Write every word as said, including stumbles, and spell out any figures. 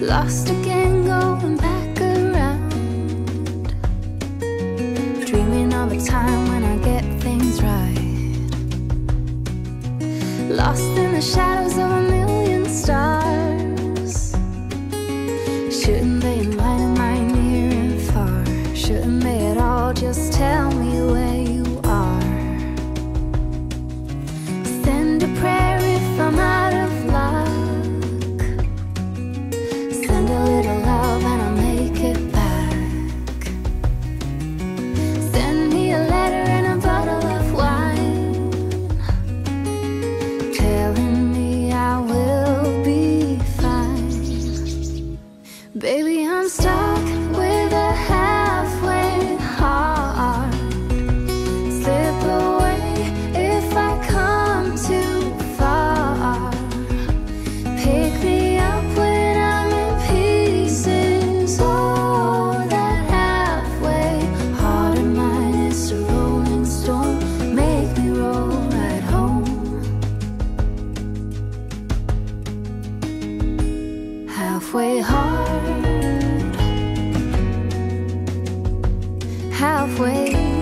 Lost again, going back around, dreaming of a time when I get things right. Lost in the shadows of a million stars. Shouldn't they enlighten my near and far? Shouldn't they at all just tell me where you are? Send a prayer if I'm out of luck. Send a little love and I'll make it back. Send me a letter and a bottle of wine, telling me I will be fine. Baby, I'm stuck with a halfway heart. Slip away if I come too far. Pick me up when I'm in pieces. Oh, that halfway heart of mine is a rolling stone. Make me roll right home. Halfway heart, halfway